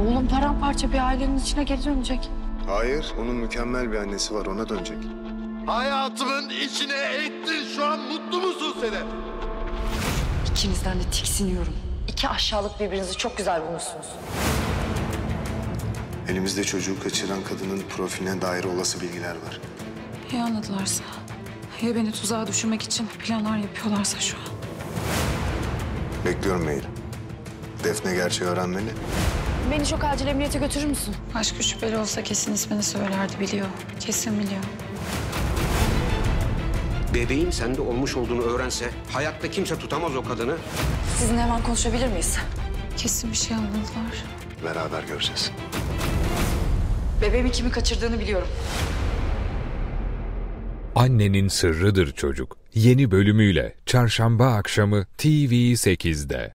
Oğlum paramparça bir ailenin içine geri dönecek. Hayır, onun mükemmel bir annesi var, ona dönecek. Hayatımın içine ettin. Şu an mutlu musun Sedef? İkinizden de tiksiniyorum. İki aşağılık birbirinizi çok güzel bulmuşsunuz. Elimizde çocuğu kaçıran kadının profiline dair olası bilgiler var. Ya anladılarsa? Ya beni tuzağa düşürmek için planlar yapıyorlarsa şu an? Bekliyorum Mehir. Defne gerçeği öğrenmeli. Beni çok acil emniyete götürür müsün? Başka şüpheli olsa kesin ismini söylerdi, biliyor. Kesin biliyor. Bebeğin sende olmuş olduğunu öğrense hayatta kimse tutamaz o kadını. Sizinle hemen konuşabilir miyiz? Kesin bir şey anladılar. Beraber göreceğiz. Bebeğimi kimin kaçırdığını biliyorum. Annenin Sırrıdır Çocuk yeni bölümüyle Çarşamba akşamı TV8'de.